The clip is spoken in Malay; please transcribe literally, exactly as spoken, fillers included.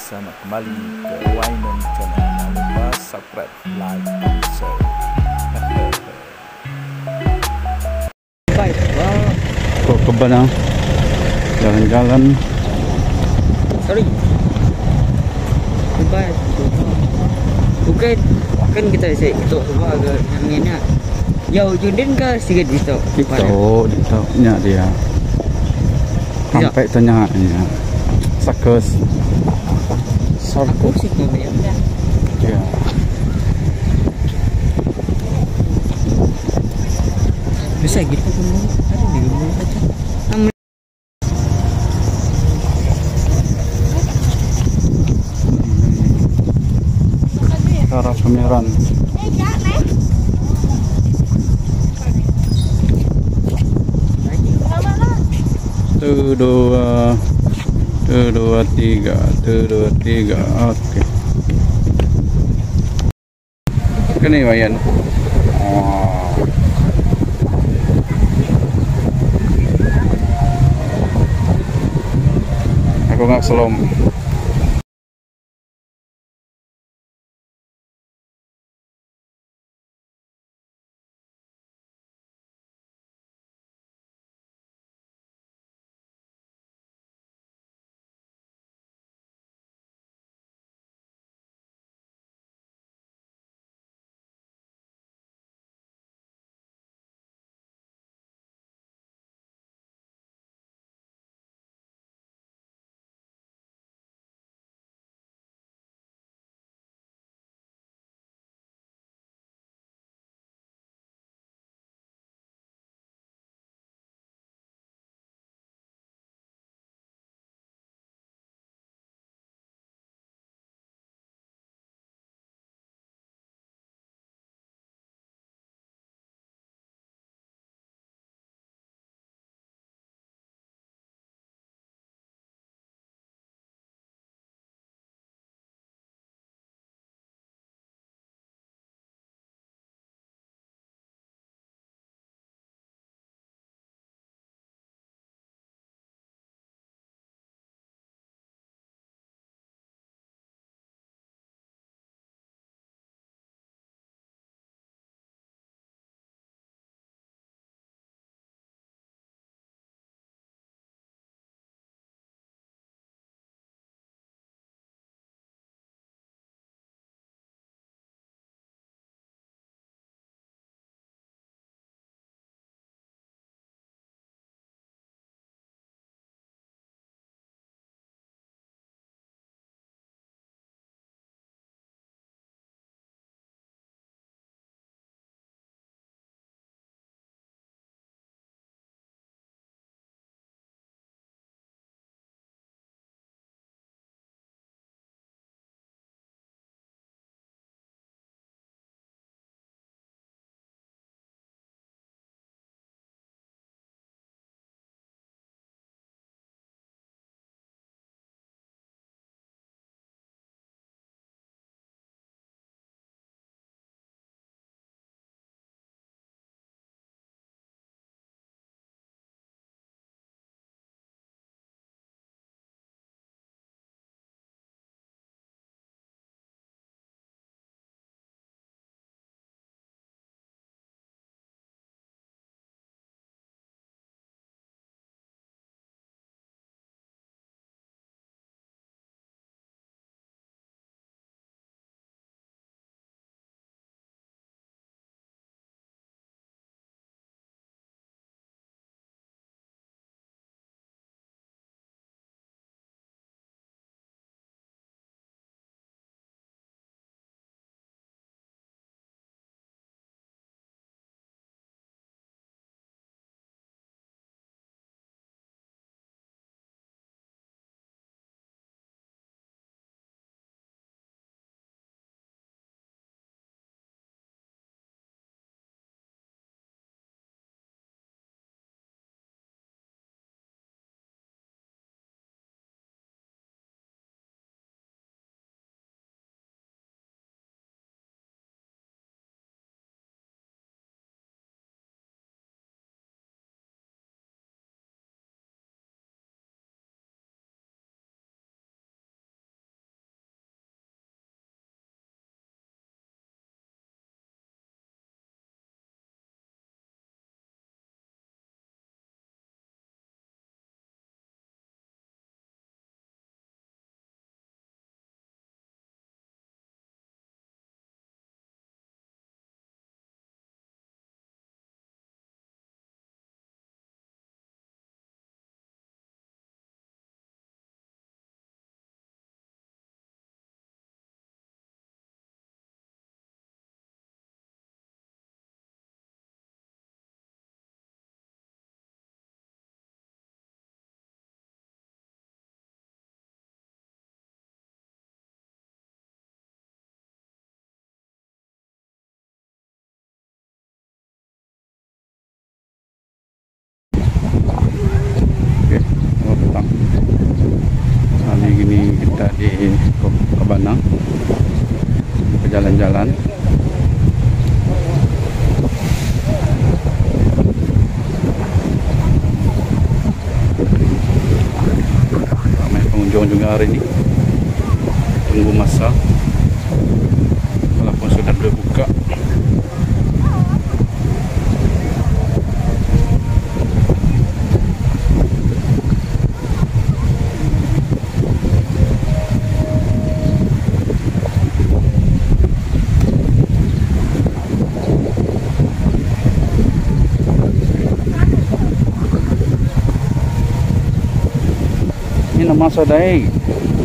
selamat kembali ke Wainan Channel. Jangan lupa subscribe, like, dan share. Baik, wah, Kok ke mana? Jalan-jalan. sorry. Baik, bukan kan kita saya itu apa ke namanya? Jauh jundin ke sikit itu. Itu, itu nya dia. Sampai tanya nya. Sakus. Aku sih kau ya. Ya. Bisa gitu kan? Ada di rumah aja. Cara pameran. Tuh dua, tuh dua tiga, tuh dua tiga. Oke. Kini Wayan. Oh. Aku nggak selom. kita di Kabanang berjalan-jalan. Ramai pengunjung juga hari ini. Tunggu masa walaupun sudah berbuka. Ini nama sadai